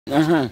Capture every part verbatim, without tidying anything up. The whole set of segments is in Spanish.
Ajá.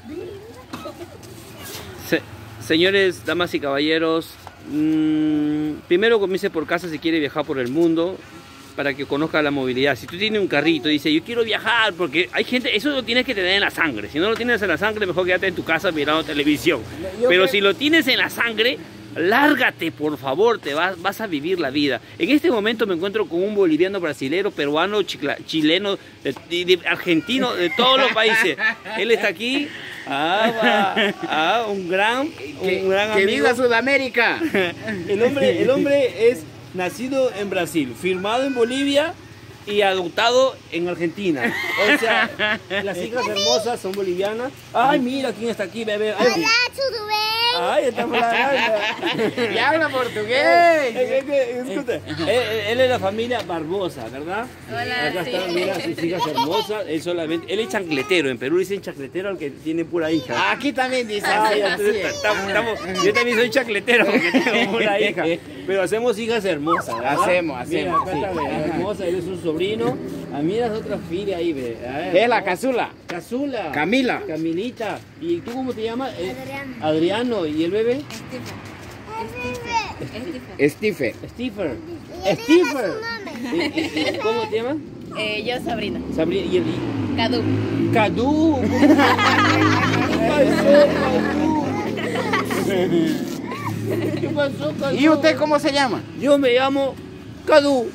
Se, señores, damas y caballeros, mmm, primero comience por casa si quiere viajar por el mundo, para que conozca la movilidad. Si tú tienes un carrito y dices, yo quiero viajar, porque hay gente, eso lo tienes que tener en la sangre. Si no lo tienes en la sangre, mejor quédate en tu casa mirando televisión. Yo Pero creo... si lo tienes en la sangre, lárgate, por favor, te vas, vas a vivir la vida. En este momento me encuentro con un boliviano, brasilero, peruano, chicla, chileno, de, de, de, argentino, de todos los países. Él está aquí. Ah, va, ah, un gran, que, un gran que amigo. viva Sudamérica. El hombre, el hombre es nacido en Brasil, firmado en Bolivia y adoptado en Argentina. O sea, las hijas hermosas son bolivianas. Ay, mira quién está aquí, bebé. Ay, Hola, tudo bem? Ay, estamos hablando. Ya habla portugués. Eh, eh, escucha, él, él es la familia Barbosa, ¿verdad? Hola, Acá sí. están, mira, sus hijas hermosas. Él solamente, él es chancletero. En Perú dicen chancletero al que tiene pura hija. Aquí también dice. Ah, así, ya, así entonces, es. estamos- estamos- yo también soy chacletero porque tengo una hija. Pero hacemos hijas hermosas, ¿verdad? Hacemos, Mira, hacemos, acá sí. está, ve, Ajá. hermosa, él es un sobrino. A mí las otras filhas ahí, ve. A ver, Es la ¿no? Casula. Casula. Camila. Camilita. ¿Y tú cómo te llamas? Eh, Adriano. Adriano. ¿Y el bebé? Stephen. Stephen. Y Stephen. diga su nombre. ¿Y- y- y ¿Cómo te llamas? Eh, yo Sabrina. Sabrina. ¿Y el y- Cadu. Cadu? Ay, Cadu. ¿Qué pasó, Cadu? ¿Y usted cómo se llama? Yo me llamo Cadu.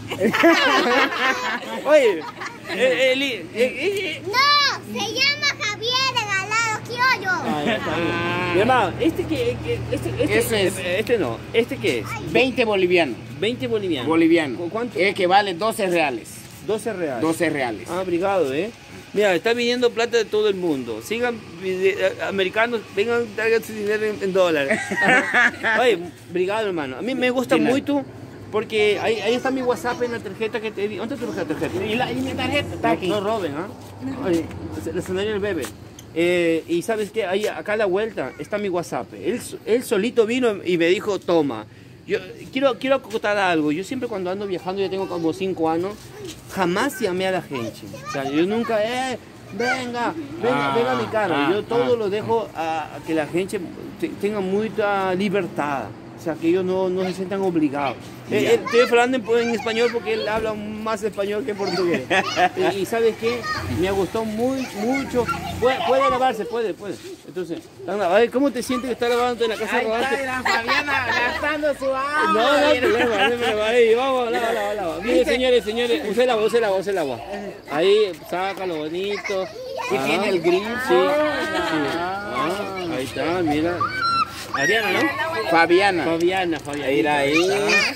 Oye, eh, Eli, eh, eh, eh. No, se llama Javier Regalado Criollo. Ah, ya está bien. Mi hermano, este que, que- este, este, Ese es. eh, este no, este qué es? veinte bolivianos. veinte bolivianos. Boliviano. ¿Cu- ¿Cuánto? Es que vale doce reales. doce reales. doce reales. Ah, brigado, ¿eh? Mira, está viniendo plata de todo el mundo. Sigan, eh, americanos, vengan, traigan su dinero en, en dólares. Oye, brigado, hermano. A mí me gusta De nada. mucho porque ahí, ahí está mi WhatsApp en la tarjeta que te di. ¿Dónde está tu tarjeta? ¿Y, la, y mi tarjeta está No, aquí. no roben, ¿ah? Oye, le sonaría el bebé. Eh, y sabes qué, ahí acá a la vuelta está mi WhatsApp. Él, él solito vino y me dijo, toma. Yo quiero, quiero acotar algo. Yo siempre cuando ando viajando, ya tengo como cinco años, jamás llamé a la gente. O sea, yo nunca, eh, venga, venga, Ah, venga a mi carro. ah, Yo todo ah. lo dejo a, a que la gente te- tenga mucha libertad. O sea, que ellos no, no se sientan obligados. Eh, Ya. eh, estoy hablando en, en español porque él habla más español que portugués. y, y ¿sabes qué? Me ha gustado muy, mucho. Puede, puede grabarse, puede, puede. Entonces, a ver, ¿cómo te sientes que está grabando en la casa Ahí grabando? está la Fabiana gastando su agua. No, no hay mira. problema, no hay problema. Ahí, vamos, lava, lava, lava. Mire, señores, señores, use el agua, use el agua, use el agua. Ahí, sácalo bonito. Sí, Ah, tiene el grifo. Sí, sí. Ah, ahí está, mira. Adriana, ¿no? Fabiana. Fabiana, Fabiana. Mira ahí.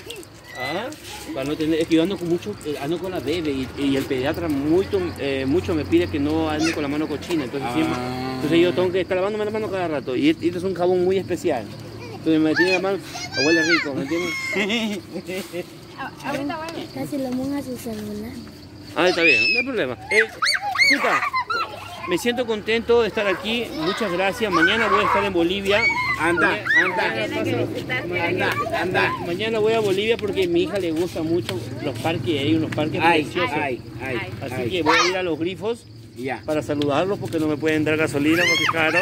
Ah, para no tener, es que yo ando con mucho, eh, ando con la bebé y, y el pediatra mucho, eh, mucho me pide que no ande con la mano cochina, entonces siempre, Ah. entonces yo tengo que estar lavándome la mano cada rato y este este es un jabón muy especial, entonces me tiene la mano, huele rico, ¿me entiendes? Ahorita bueno. Casi lo monja su celular. Ah, está bien, no hay problema. Eh, escucha, me siento contento de estar aquí, muchas gracias, mañana voy a estar en Bolivia. Anda, Tiene que anda. visitar, tiene que Anda, visitar. anda. Mañana voy a Bolivia porque a mi hija le gusta mucho los parques, hay unos parques Ay, preciosos. ay, ay, Así ay. que voy a ir a los grifos Ya. para saludarlos porque no me pueden dar gasolina porque es caro.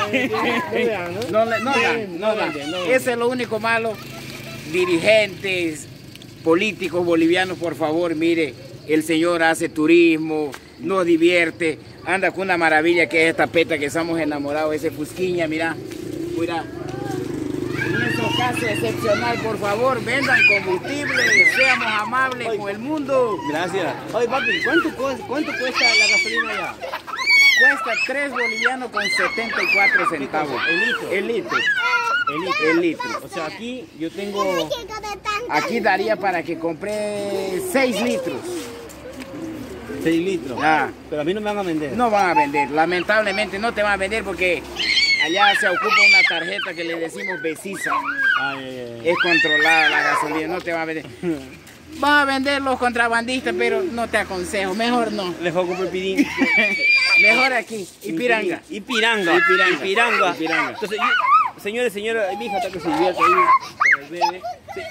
No, le- no da, no da. venden, no venden. Ese es lo único malo. Dirigentes, políticos bolivianos, por favor, mire, el señor hace turismo, nos divierte, anda con una maravilla que es esta peta que estamos enamorados, ese Fusquiña, mira, mira. En nuestro caso excepcional, por favor, vendan combustible, seamos amables con el mundo. Gracias. Oye, papi, ¿cuánto, cu- ¿cuánto cuesta la gasolina allá? Cuesta tres bolivianos con setenta y cuatro centavos. El litro. El litro. El litro. El litro. O sea, aquí yo tengo... Aquí daría para que compré seis litros. seis litros. Ah, Pero a mí no me van a vender. no van a vender, lamentablemente no te van a vender porque allá se ocupa una tarjeta que le decimos Besisa. Ay, ay, ay. Es controlada la gasolina, no te van a vender. Van a vender los contrabandistas, pero no te aconsejo, mejor no. Mejor comprar pirín. Mejor aquí, Ipiranga. Y piranga. Ipiranga. Y piranga. Ipiranga. Entonces, yo- señores, señora, mi hija está que se divierte ahí con el bebé. Sí.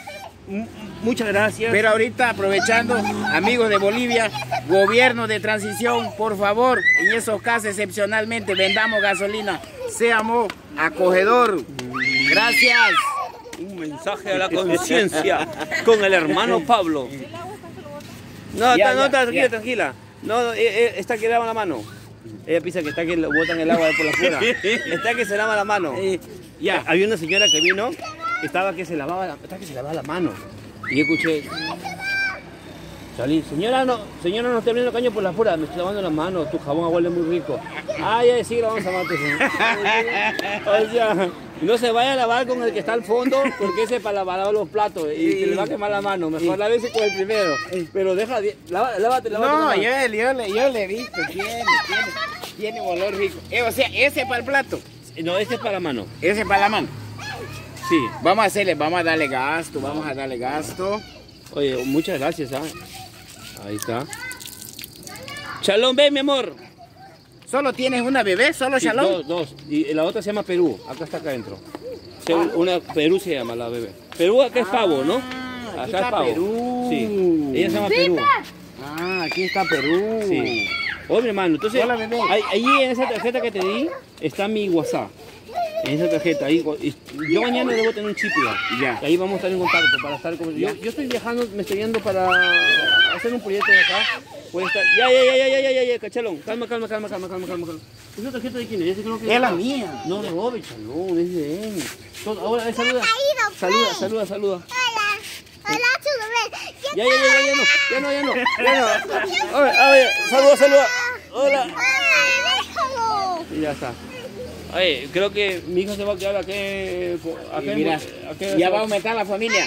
m- muchas gracias. Pero ahorita aprovechando, amigos de Bolivia, gobierno de transición, por favor, en esos casos excepcionalmente vendamos gasolina, seamos acogedor. Gracias. Un mensaje a la conciencia con el hermano Pablo. No, Ya, está, no, ya, está, tranquila, ya. tranquila. No, eh, eh, está que lava la mano. Ella piensa que está que le botan el agua por la fuera. Está que se lava la mano. Eh, ya. Había una señora que vino, estaba que se lavaba la, estaba que se lavaba la mano. Y yo escuché, salí, señora no, señora no está abriendo caño por la fuera, me estoy lavando las manos, tu jabón huele muy rico. Ah, ya sí, la vamos a matar. O sea, no se vaya a lavar con el que está al fondo, porque ese es para lavar los platos y se le va a quemar la mano. Mejor lávese con el primero. Pero deja, lava- lávate, lávate. No, la mano. yo, yo, le- yo le he visto, tiene, tiene, tiene un olor rico. Eh, o sea, ese es para el plato, No, este es para la mano. ese es para la mano. Sí. Vamos a hacerle, vamos a darle gasto, vamos a darle gasto. Oye, muchas gracias, ¿ah? Ahí está. Shalom, ven, mi amor. ¿Solo tienes una bebé? ¿Solo Sí, Shalom? dos, dos. Y la otra se llama Perú. Acá está acá adentro. Se- Una Perú se llama la bebé. Perú acá es pavo, ¿no? Ah, aquí Acá es está pavo. Perú. Sí. Ella se llama Perú. Ah, aquí está Perú. Sí. Oye, mi hermano, entonces, Hola, bebé. ahí, ahí en esa tarjeta que te di está mi WhatsApp. En esa tarjeta, ahí, y yo mañana debo tener un chip ya. Ya. Y ahí vamos a estar en contacto para estar con... Yo, yo estoy viajando, me estoy yendo para hacer un proyecto de acá. Puede estar... Ya, ya, ya, ya, ya, ya, ya, ya, cachalón. Calma, calma, calma, calma, calma, calma, calma. ¿Esa tarjeta de quién es? Ya sé que no quiero- Es la mía. No, no, no, cachalón, es de él. Todo- Ahora, eh, saluda. caído, Saluda, pues. saluda, saluda. Hola. Hola, chulubé. Ya, ya, ya, ya, ya, no, ya no, ya no, ya no. A ver, a ver, saluda, saluda. Hola. Hola, déjalo. Y ya está. Oye, creo que mi hija se va a quedar aquí. aquí Y mira, aquí- ya va a aumentar la familia.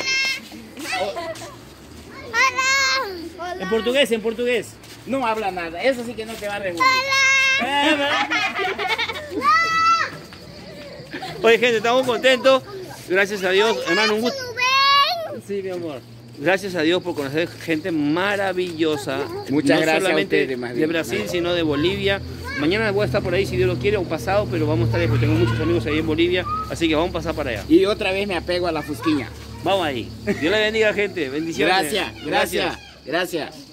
Hola. En Hola. portugués, en portugués. No habla nada, eso sí que no te va a reunir. Oye, gente, estamos contentos. Gracias a Dios, hermano, un gusto. Chulubé. Sí, mi amor. Gracias a Dios por conocer gente maravillosa. Muchas no gracias a solamente ustedes, más de bien. Brasil, sino de Bolivia. Mañana voy a estar por ahí si Dios lo quiere o pasado, pero vamos a estar ahí porque tengo muchos amigos ahí en Bolivia, así que vamos a pasar para allá. Y otra vez me apego a la fusquiña. Vamos ahí. Dios le bendiga, gente. Bendiciones. Gracias, gracias, gracias.